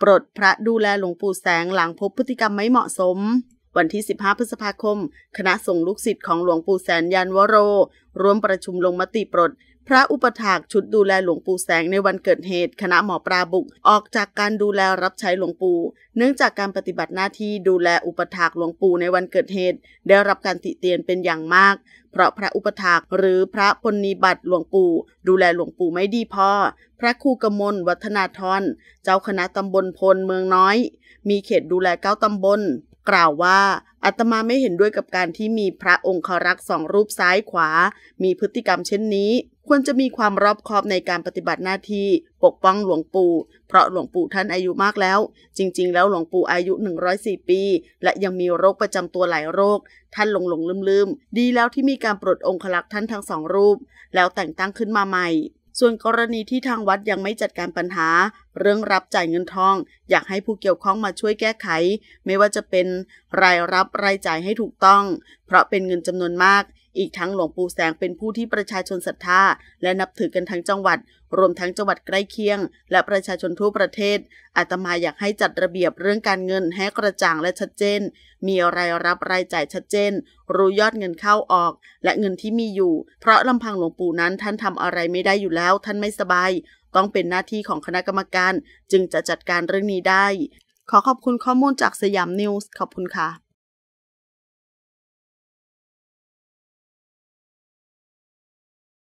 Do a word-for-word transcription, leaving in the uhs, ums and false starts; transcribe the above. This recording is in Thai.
ปลดพระดูแลหลวงปู่แสงหลังพบพฤติกรรมไม่เหมาะสมวันที่สิบห้าพฤษภาคมคณะสงฆ์ลูกศิษย์ของหลวงปู่แสงยันวโรร่วมประชุมลงมติปลดพระอุปถากชุดดูแลหลวงปู่แสงในวันเกิดเหตุคณะหมอปลาบุกออกจากการดูแลรับใช้หลวงปู่เนื่องจากการปฏิบัติหน้าที่ดูแลอุปถากหลวงปู่ในวันเกิดเหตุได้รับการติเตียนเป็นอย่างมากเพราะพระอุปถากหรือพระปณิบัติหลวงปู่ดูแลหลวงปู่ไม่ดีพอพระครูกมลวัฒนาธรเจ้าคณะตำบลพลเมืองน้อยมีเขตดูแลเก้าตำบลกล่าวว่าอาตมาไม่เห็นด้วยกับการที่มีพระองครักษ์สองรูปซ้ายขวามีพฤติกรรมเช่นนี้ควรจะมีความรอบคอบในการปฏิบัติหน้าที่ปกป้องหลวงปู่เพราะหลวงปู่ท่านอายุมากแล้วจริงๆแล้วหลวงปู่อายุหนึ่งร้อยสี่ปีและยังมีโรคประจำตัวหลายโรคท่านหลงหลงลืมลืมดีแล้วที่มีการปลดองครักษ์ท่านทั้งสองรูปแล้วแต่งตั้งขึ้นมาใหม่ส่วนกรณีที่ทางวัดยังไม่จัดการปัญหาเรื่องรับจ่ายเงินทองอยากให้ผู้เกี่ยวข้องมาช่วยแก้ไขไม่ว่าจะเป็นรายรับรายจ่ายให้ถูกต้องเพราะเป็นเงินจำนวนมากอีกทั้งหลวงปู่แสงเป็นผู้ที่ประชาชนศรัทธาและนับถือกันทั้งจังหวัดรวมทั้งจังหวัดใกล้เคียงและประชาชนทั่วประเทศอาตมาอยากให้จัดระเบียบเรื่องการเงินให้กระจ่างและชัดเจนมีรายรับรายจ่ายชัดเจนรู้ยอดเงินเข้าออกและเงินที่มีอยู่เพราะลำพังหลวงปู่นั้นท่านทำอะไรไม่ได้อยู่แล้วท่านไม่สบายต้องเป็นหน้าที่ของคณะกรรมการจึงจะจัดการเรื่องนี้ได้ขอขอบคุณข้อมูลจากสยามนิวส์ขอบคุณค่ะ